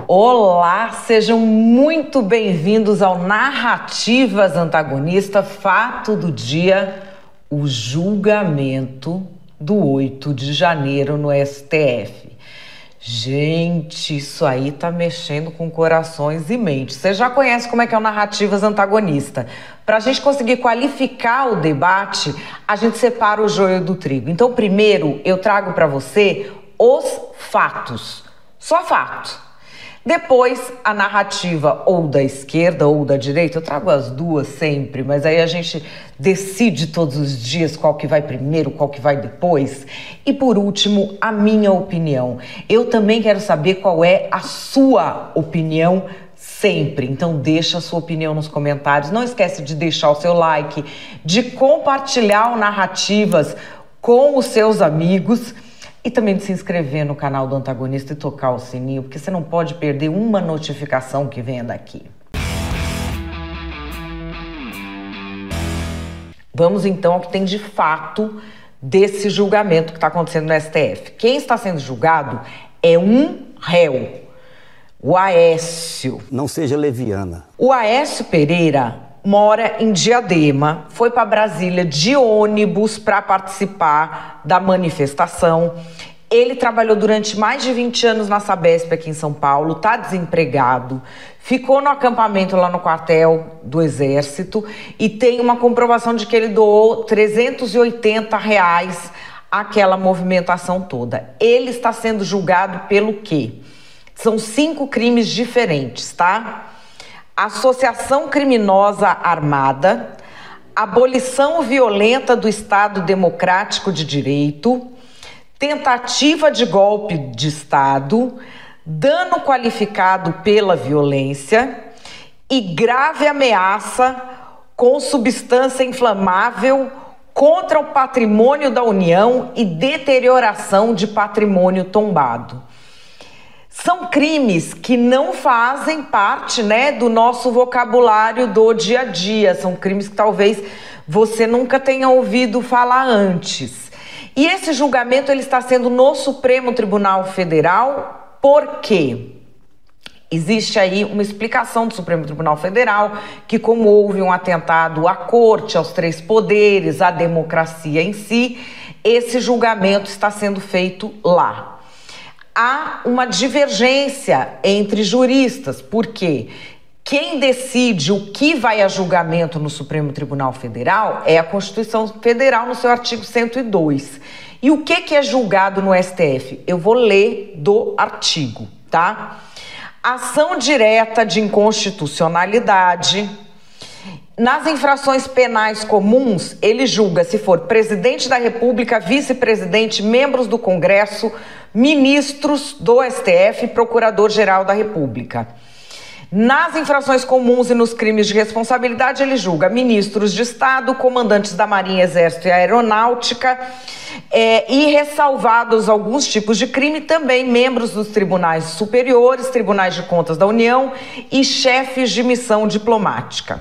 Olá, sejam muito bem-vindos ao Narrativas Antagonista, fato do dia, o julgamento do 8 de janeiro no STF. Gente, isso aí tá mexendo com corações e mentes. Você já conhece como é que é o Narrativas Antagonista. Para a gente conseguir qualificar o debate, a gente separa o joio do trigo. Então, primeiro, eu trago para você os fatos. Só fatos. Depois, a narrativa ou da esquerda ou da direita, eu trago as duas sempre, mas aí a gente decide todos os dias qual que vai primeiro, qual que vai depois. E por último, a minha opinião. Eu também quero saber qual é a sua opinião sempre. Então deixa a sua opinião nos comentários. Não esquece de deixar o seu like, de compartilhar o Narrativas com os seus amigos. E também de se inscrever no canal do Antagonista e tocar o sininho, porque você não pode perder uma notificação que venha daqui. Vamos então ao que tem de fato desse julgamento que está acontecendo no STF. Quem está sendo julgado é um réu, o Aécio. Não seja leviana. O Aécio Pereira mora em Diadema, foi para Brasília de ônibus para participar da manifestação. Ele trabalhou durante mais de 20 anos na Sabesp aqui em São Paulo, está desempregado, ficou no acampamento lá no quartel do Exército e tem uma comprovação de que ele doou R$380 àquela movimentação toda. Ele está sendo julgado pelo quê? São 5 crimes diferentes, tá? Associação criminosa armada, abolição violenta do Estado Democrático de Direito, tentativa de golpe de Estado, dano qualificado pela violência e grave ameaça com substância inflamável contra o patrimônio da União e deterioração de patrimônio tombado. São crimes que não fazem parte, do nosso vocabulário do dia a dia. São crimes que talvez você nunca tenha ouvido falar antes. E esse julgamento ele está sendo no Supremo Tribunal Federal, por quê? Existe aí uma explicação do Supremo Tribunal Federal que, como houve um atentado à corte, aos 3 poderes, à democracia em si, esse julgamento está sendo feito lá. Há uma divergência entre juristas, porque quem decide o que vai a julgamento no Supremo Tribunal Federal é a Constituição Federal no seu artigo 102. E o que é julgado no STF? Eu vou ler do artigo, tá? Ação direta de inconstitucionalidade. Nas infrações penais comuns, ele julga se for presidente da República, vice-presidente, membros do Congresso, ministros do STF e procurador-geral da República. Nas infrações comuns e nos crimes de responsabilidade, ele julga ministros de Estado, comandantes da Marinha, Exército e Aeronáutica, e ressalvados alguns tipos de crime, também membros dos tribunais superiores, tribunais de contas da União e chefes de missão diplomática.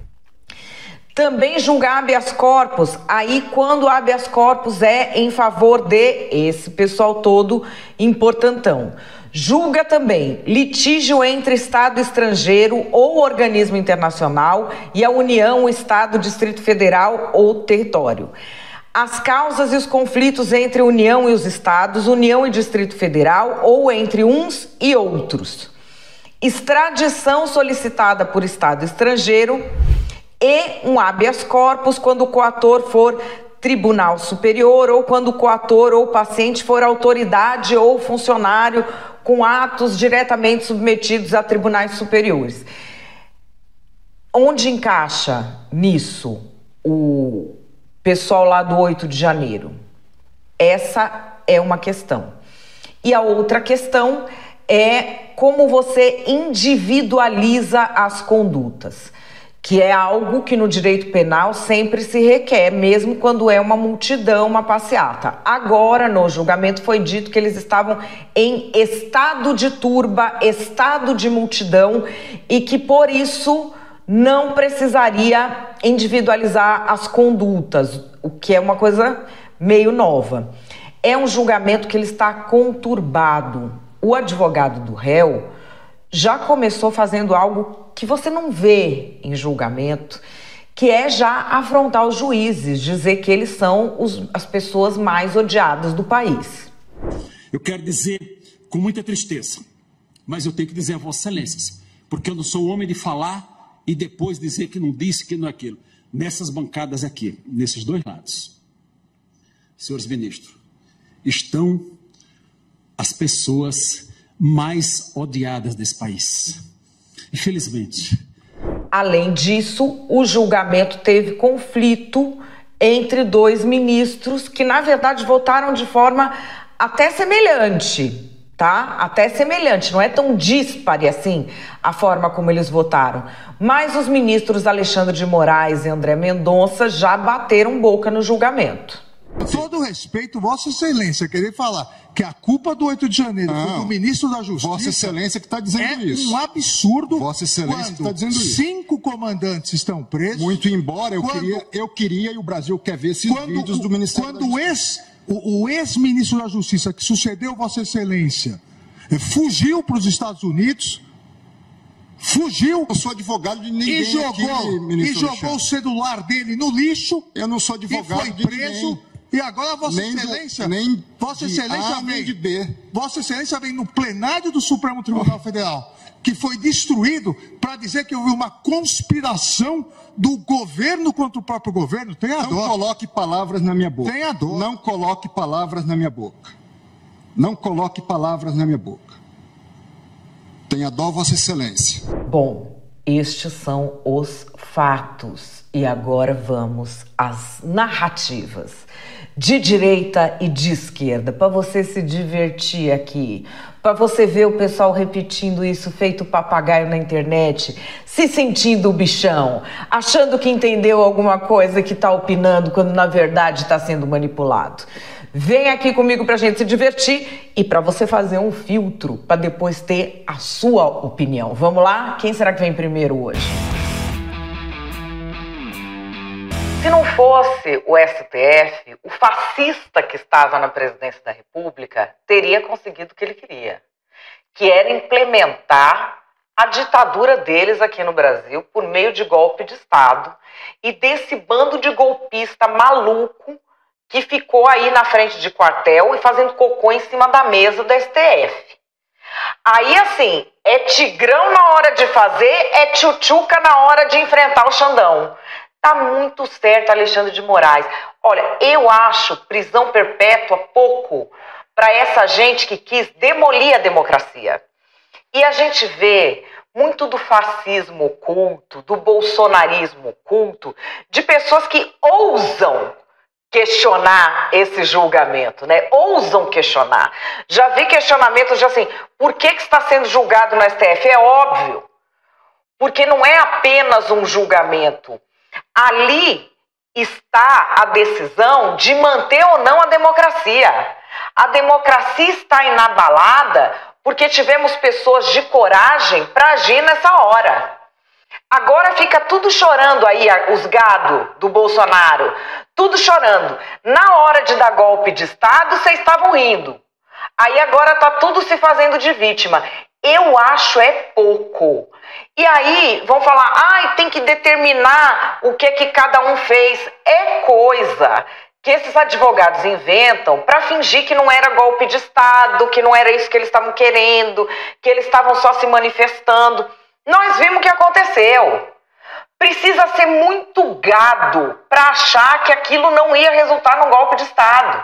Também julgar habeas corpus, aí quando habeas corpus é em favor de esse pessoal todo importantão. Julga também litígio entre Estado estrangeiro ou organismo internacional e a União, o Estado, Distrito Federal ou território. As causas e os conflitos entre a União e os Estados, União e Distrito Federal ou entre uns e outros. Extradição solicitada por Estado estrangeiro e um habeas corpus quando o coator for tribunal superior ou quando o coator ou paciente for autoridade ou funcionário com atos diretamente submetidos a tribunais superiores. Onde encaixa nisso o pessoal lá do 8 de janeiro? Essa é uma questão. E a outra questão é como você individualiza as condutas, que é algo que no direito penal sempre se requer, mesmo quando é uma multidão, uma passeata. Agora, no julgamento, foi dito que eles estavam em estado de turba, estado de multidão, e que, por isso, não precisaria individualizar as condutas, o que é uma coisa meio nova. É um julgamento que ele está conturbado. O advogado do réu já começou fazendo algo que você não vê em julgamento, que é já afrontar os juízes, dizer que eles são as pessoas mais odiadas do país. Eu quero dizer com muita tristeza, mas eu tenho que dizer a Vossas Excelências, porque eu não sou homem de falar e depois dizer que não disse, que não é aquilo. Nessas bancadas aqui, nesses dois lados, senhores ministros, estão as pessoas mais odiadas desse país. Infelizmente. Além disso, o julgamento teve conflito entre dois ministros que, na verdade, votaram de forma até semelhante, tá? Até semelhante, não é tão díspare assim a forma como eles votaram. Mas os ministros Alexandre de Moraes e André Mendonça já bateram boca no julgamento. Com todo respeito, Vossa Excelência, querer falar que a culpa do 8 de janeiro foi do ministro da Justiça... Vossa Excelência que está dizendo isso. É um absurdo. Vossa Excelência que está dizendo isso. 5 comandantes estão presos... Muito embora, eu queria e o Brasil quer ver esses vídeos do Ministério da Justiça. O ex-ministro da Justiça que sucedeu Vossa Excelência fugiu para os Estados Unidos... Fugiu. Eu sou advogado de ninguém e jogou o celular dele no lixo. Eu não sou advogado e foi preso. E agora Vossa Excelência, Vossa Excelência vem no plenário do Supremo Tribunal Federal, que foi destruído, para dizer que houve uma conspiração do governo contra o próprio governo. Tenha dó. Não coloque palavras na minha boca. Tenha dó. Não coloque palavras na minha boca. Não coloque palavras na minha boca. Tenha dó, Vossa Excelência. Bom, estes são os fatos. E agora vamos às narrativas. De direita e de esquerda, para você se divertir aqui, para você ver o pessoal repetindo isso feito papagaio na internet, se sentindo o bichão, achando que entendeu alguma coisa que está opinando quando na verdade está sendo manipulado. Vem aqui comigo pra gente se divertir e para você fazer um filtro para depois ter a sua opinião. Vamos lá? Quem será que vem primeiro hoje? Se não fosse o STF, o fascista que estava na presidência da República teria conseguido o que ele queria, que era implementar a ditadura deles aqui no Brasil por meio de golpe de Estado e desse bando de golpista maluco que ficou aí na frente de quartel e fazendo cocô em cima da mesa do STF. Aí, assim, é tigrão na hora de fazer, é tchutchuca na hora de enfrentar o Xandão. Tá muito certo, Alexandre de Moraes. Olha, eu acho prisão perpétua pouco para essa gente que quis demolir a democracia. E a gente vê muito do fascismo oculto, do bolsonarismo oculto, de pessoas que ousam questionar esse julgamento, né? Ousam questionar. Já vi questionamentos de assim, por que está sendo julgado no STF? É óbvio, porque não é apenas um julgamento. Ali está a decisão de manter ou não a democracia. A democracia está inabalada porque tivemos pessoas de coragem para agir nessa hora. Agora fica tudo chorando aí, os gado do Bolsonaro, tudo chorando. Na hora de dar golpe de Estado, vocês estavam rindo. Aí agora tá tudo se fazendo de vítima. Eu acho é pouco. E aí vão falar, ai, tem que determinar o que cada um fez. É coisa que esses advogados inventam para fingir que não era golpe de Estado, que não era isso que eles estavam querendo, que eles estavam só se manifestando. Nós vimos o que aconteceu. Precisa ser muito gado para achar que aquilo não ia resultar num golpe de Estado.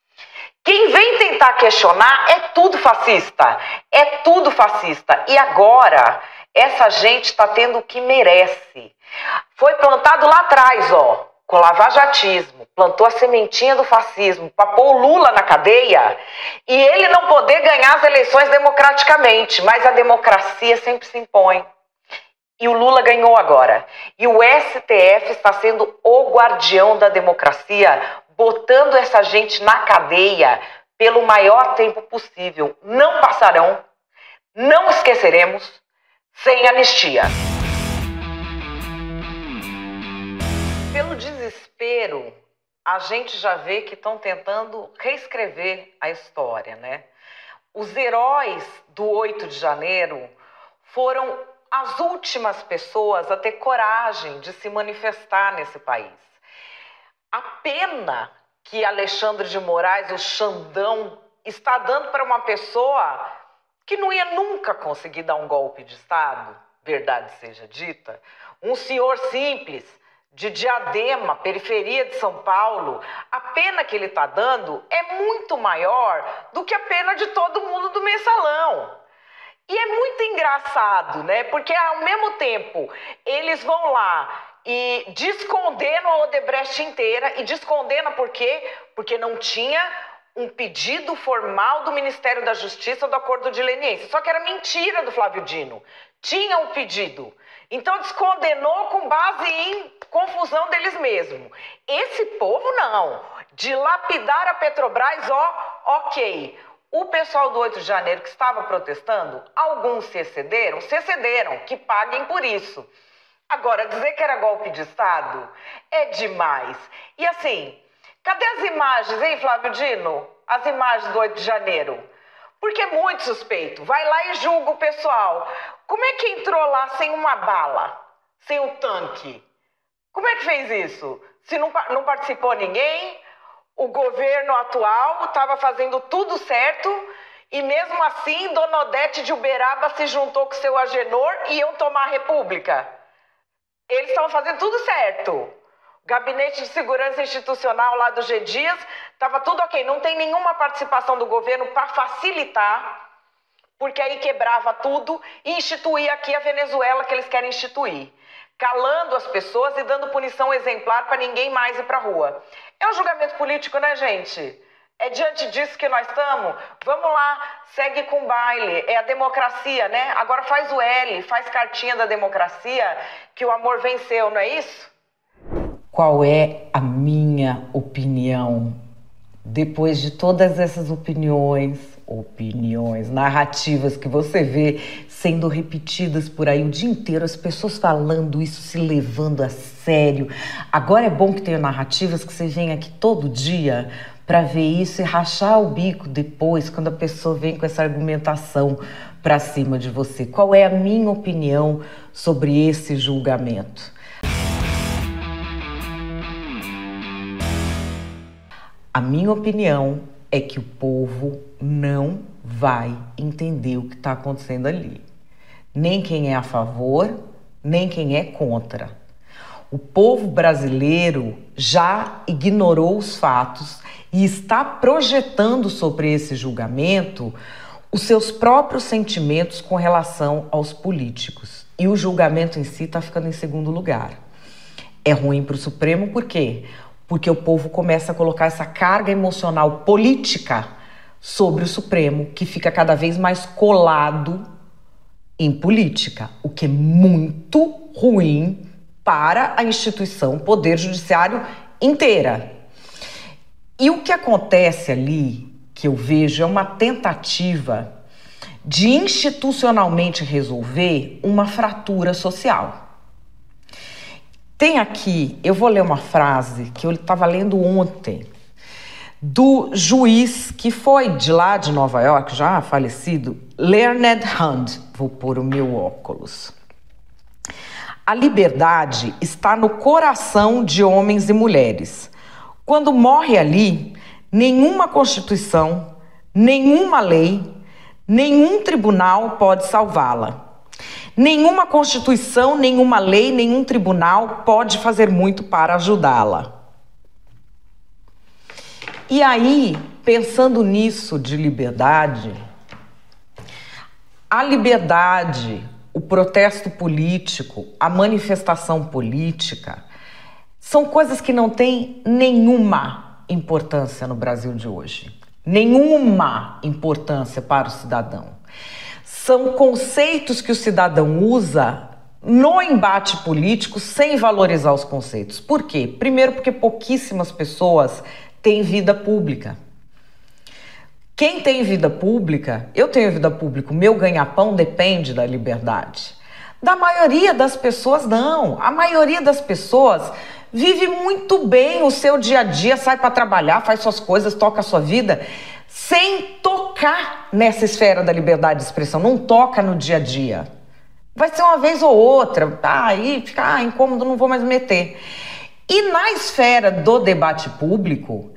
Quem vem tentar questionar é tudo fascista. É tudo fascista. E agora, essa gente está tendo o que merece. Foi plantado lá atrás, ó, com o lavajatismo. Plantou a sementinha do fascismo para pôr o Lula na cadeia e ele não poder ganhar as eleições democraticamente. Mas a democracia sempre se impõe. E o Lula ganhou agora. E o STF está sendo o guardião da democracia, botando essa gente na cadeia pelo maior tempo possível. Não passarão, não esqueceremos, sem anistia. Pelo desespero, a gente já vê que estão tentando reescrever a história, né? Os heróis do 8 de janeiro foram as últimas pessoas a ter coragem de se manifestar nesse país. A pena que Alexandre de Moraes, o Xandão, está dando para uma pessoa que não ia nunca conseguir dar um golpe de Estado, verdade seja dita, um senhor simples, de Diadema, periferia de São Paulo, a pena que ele está dando é muito maior do que a pena de todo mundo do mensalão. E é muito engraçado, né? Porque ao mesmo tempo eles vão lá e descondenam a Odebrecht inteira. E descondenam por quê? Porque não tinha um pedido formal do Ministério da Justiça do Acordo de Leniência. Só que era mentira do Flávio Dino. Tinha um pedido. Então descondenou com base em confusão deles mesmos. Esse povo não. Dilapidar a Petrobras, ok. O pessoal do 8 de janeiro que estava protestando, alguns se excederam, que paguem por isso. Agora, dizer que era golpe de Estado é demais. E assim, cadê as imagens, hein, Flávio Dino? As imagens do 8 de janeiro. Porque é muito suspeito. Vai lá e julga o pessoal. Como é que entrou lá sem uma bala? Sem um tanque? Como é que fez isso? Se não participou ninguém, o governo atual estava fazendo tudo certo e mesmo assim Dona Odete de Uberaba se juntou com seu Agenor e iam tomar a República. Eles estavam fazendo tudo certo. O Gabinete de Segurança Institucional lá do G. Dias estava tudo ok. Não tem nenhuma participação do governo para facilitar, porque aí quebrava tudo e instituía aqui a Venezuela que eles querem instituir. Calando as pessoas e dando punição exemplar para ninguém mais ir para a rua. É um julgamento político, né, gente? É diante disso que nós estamos? Vamos lá, segue com o baile. É a democracia, né? Agora faz o L, faz cartinha da democracia, que o amor venceu, não é isso? Qual é a minha opinião? Depois de todas essas opiniões, narrativas que você vê sendo repetidas por aí o dia inteiro, as pessoas falando isso, se levando a sério. Agora é bom que tenha narrativas que você vem aqui todo dia para ver isso e rachar o bico depois, quando a pessoa vem com essa argumentação para cima de você. Qual é a minha opinião sobre esse julgamento? A minha opinião é que o povo não vai entender o que está acontecendo ali. Nem quem é a favor, nem quem é contra. O povo brasileiro já ignorou os fatos e está projetando sobre esse julgamento os seus próprios sentimentos com relação aos políticos. E o julgamento em si está ficando em segundo lugar. É ruim para o Supremo, por quê? Porque o povo começa a colocar essa carga emocional política sobre o Supremo, que fica cada vez mais colado em política, o que é muito ruim para a instituição Poder Judiciário inteira. E o que acontece ali, que eu vejo, é uma tentativa de institucionalmente resolver uma fratura social. Tem aqui, eu vou ler uma frase que eu estava lendo ontem, do juiz que foi de lá de Nova York, já falecido, Learned Hand. Vou pôr o meu óculos. A liberdade está no coração de homens e mulheres. Quando morre ali, nenhuma constituição, nenhuma lei, nenhum tribunal pode salvá-la. Nenhuma constituição, nenhuma lei, nenhum tribunal pode fazer muito para ajudá-la. E aí, pensando nisso de liberdade, a liberdade, o protesto político, a manifestação política, são coisas que não têm nenhuma importância no Brasil de hoje. Nenhuma importância para o cidadão. São conceitos que o cidadão usa no embate político sem valorizar os conceitos. Por quê? Primeiro, porque pouquíssimas pessoas têm vida pública. Quem tem vida pública, eu tenho vida pública, o meu ganha-pão depende da liberdade. Da maioria das pessoas, não. A maioria das pessoas vive muito bem o seu dia a dia, sai para trabalhar, faz suas coisas, toca a sua vida, sem tocar nessa esfera da liberdade de expressão, não toca no dia a dia. Vai ser uma vez ou outra, tá? Aí fica incômodo, não vou mais meter. E na esfera do debate público,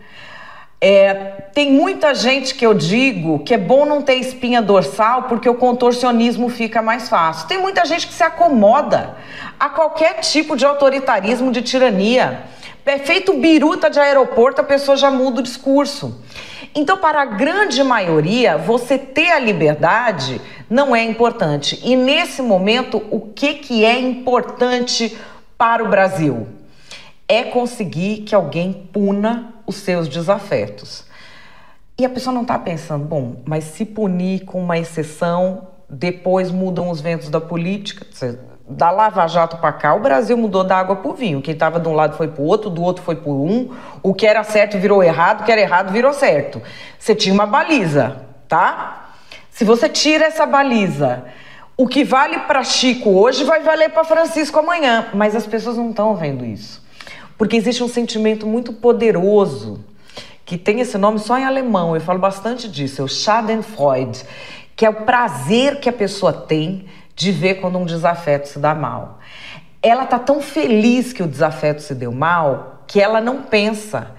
tem muita gente que eu digo que é bom não ter espinha dorsal porque o contorcionismo fica mais fácil. Tem muita gente que se acomoda a qualquer tipo de autoritarismo, de tirania. É feito biruta de aeroporto, a pessoa já muda o discurso. Então, para a grande maioria, você ter a liberdade não é importante. E nesse momento, o que é importante para o Brasil? É conseguir que alguém puna os seus desafetos. E a pessoa não está pensando, bom, mas se punir com uma exceção, depois mudam os ventos da política. Da Lava Jato para cá, o Brasil mudou da água para o vinho. Quem estava de um lado foi para o outro, do outro foi para um. O que era certo virou errado, o que era errado virou certo. Você tinha uma baliza, tá? Se você tira essa baliza, o que vale para Chico hoje vai valer para Francisco amanhã. Mas as pessoas não estão vendo isso. Porque existe um sentimento muito poderoso, que tem esse nome só em alemão, eu falo bastante disso, é o Schadenfreude, que é o prazer que a pessoa tem de ver quando um desafeto se dá mal. Ela tá tão feliz que o desafeto se deu mal, que ela não pensa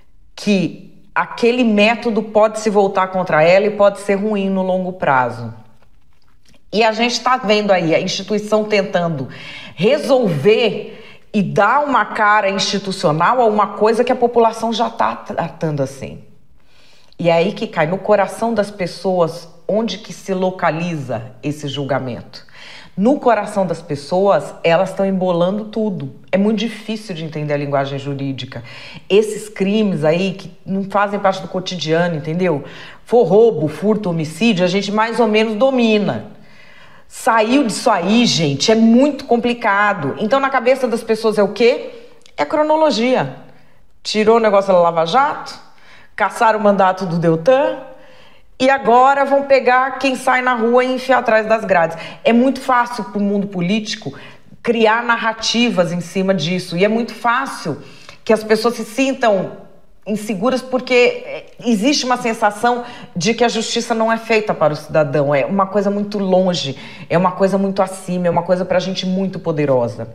que aquele método pode se voltar contra ela e pode ser ruim no longo prazo. E a gente está vendo aí a instituição tentando resolver e dar uma cara institucional a uma coisa que a população já está tratando assim. E é aí que cai no coração das pessoas onde que se localiza esse julgamento. No coração das pessoas, elas estão embolando tudo. É muito difícil de entender a linguagem jurídica. Esses crimes aí que não fazem parte do cotidiano, entendeu? For roubo, furto, homicídio, a gente mais ou menos domina. Saiu disso aí, gente, é muito complicado. Então, na cabeça das pessoas é o quê? É cronologia. Tirou o negócio da Lava Jato, caçaram o mandato do Deltan e agora vão pegar quem sai na rua e enfiar atrás das grades. É muito fácil para o mundo político criar narrativas em cima disso. E é muito fácil que as pessoas se sintam inseguras porque existe uma sensação de que a justiça não é feita para o cidadão, é uma coisa muito longe, é uma coisa muito acima, é uma coisa para gente muito poderosa.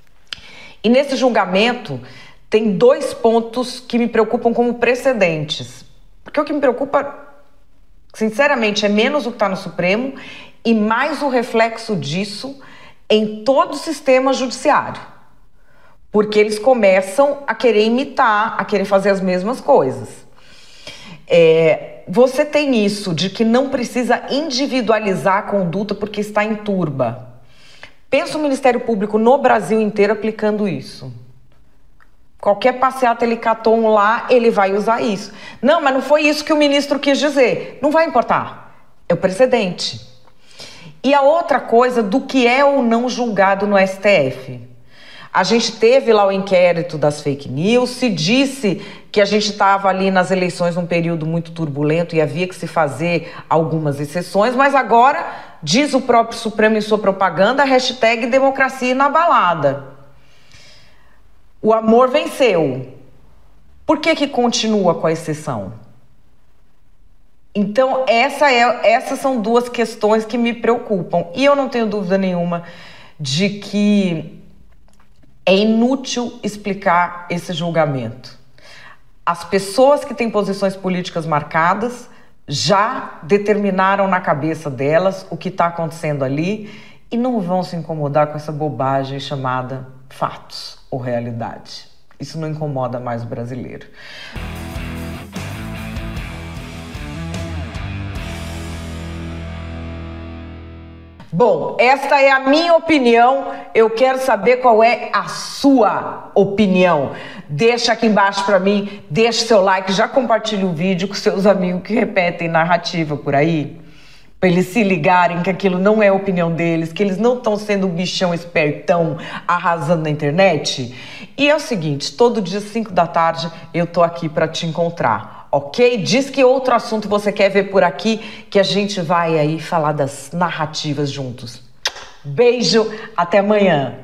E nesse julgamento tem 2 pontos que me preocupam como precedentes, porque o que me preocupa, sinceramente, é menos o que está no Supremo e mais o reflexo disso em todo o sistema judiciário. Porque eles começam a querer imitar, a querer fazer as mesmas coisas. Você tem isso de que não precisa individualizar a conduta porque está em turba. Pensa o Ministério Público no Brasil inteiro aplicando isso. Qualquer passeata ele catou um lá, ele vai usar isso. Não, mas não foi isso que o ministro quis dizer. Não vai importar. É o precedente. E a outra coisa do que é ou não julgado no STF. A gente teve lá o inquérito das fake news, se disse que a gente estava ali nas eleições num período muito turbulento e havia que se fazer algumas exceções, mas agora, diz o próprio Supremo em sua propaganda, hashtag democracia inabalada. O amor venceu. Por que continua com a exceção? Então, essas são 2 questões que me preocupam. E eu não tenho dúvida nenhuma de que é inútil explicar esse julgamento. As pessoas que têm posições políticas marcadas já determinaram na cabeça delas o que está acontecendo ali e não vão se incomodar com essa bobagem chamada fatos ou realidade. Isso não incomoda mais o brasileiro. Bom, esta é a minha opinião, eu quero saber qual é a sua opinião. Deixa aqui embaixo pra mim, deixa seu like, já compartilha o vídeo com seus amigos que repetem narrativa por aí, pra eles se ligarem que aquilo não é a opinião deles, que eles não estão sendo um bichão espertão arrasando na internet. E é o seguinte, todo dia 5 da tarde eu tô aqui pra te encontrar. Ok? Diz que outro assunto você quer ver por aqui, que a gente vai aí falar das narrativas juntos. Beijo, até amanhã.